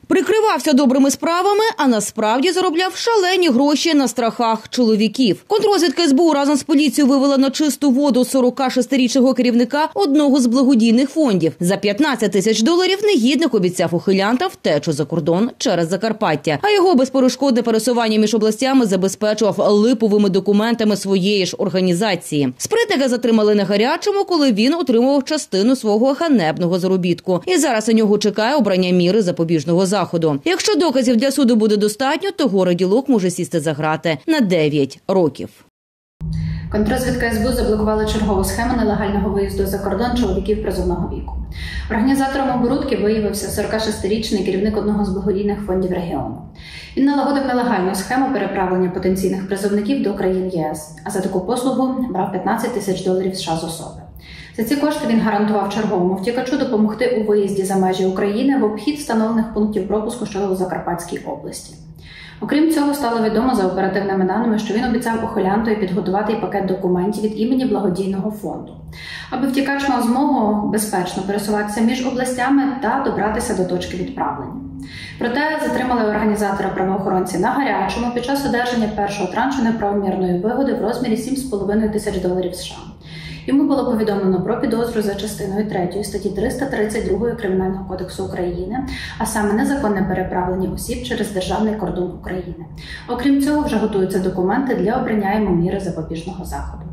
Прикривався добрими справами, а насправді заробляв шалені гроші на страхах чоловіків. Контррозвідка СБУ разом з поліцією вивела на чисту воду 46-річного керівника одного з благодійних фондів. За $15 тисяч негідник обіцяв ухилянтам втечу за кордон через Закарпаття. А його безперешкодне пересування між областями забезпечував липовими документами своєї ж організації. Спритника затримали на гарячому, коли він отримував частину свого ганебного заробітку. І зараз у нього чекає обрання міри запобіжного заходу. Якщо доказів для суду буде достатньо, то горе-ділок може сісти за грати на 9 років. Контррозвідка СБУ заблокувала чергову схему нелегального виїзду за кордон чоловіків призовного віку. Організатором оборудки виявився 46-річний керівник одного з благодійних фондів регіону. Він налагодив нелегальну схему переправлення потенційних призовників до країн ЄС, а за таку послугу брав $15 тисяч США з особи. За ці кошти він гарантував черговому втікачу допомогти у виїзді за межі України в обхід встановлених пунктів пропуску, що у Закарпатській області. Окрім цього, стало відомо за оперативними даними, що він обіцяв ухилянтові підготувати пакет документів від імені благодійного фонду, аби втікач мав змогу безпечно пересуватися між областями та добратися до точки відправлення. Проте затримали організатора правоохоронці на гарячому під час одержання першого траншу неправомірної вигоди в розмірі $7,5 тисяч США. Йому було повідомлено про підозру за частиною 3 статті 332 Кримінального кодексу України, а саме незаконне переправлення осіб через державний кордон України. Окрім цього, вже готуються документи для обрання йому міри запобіжного заходу.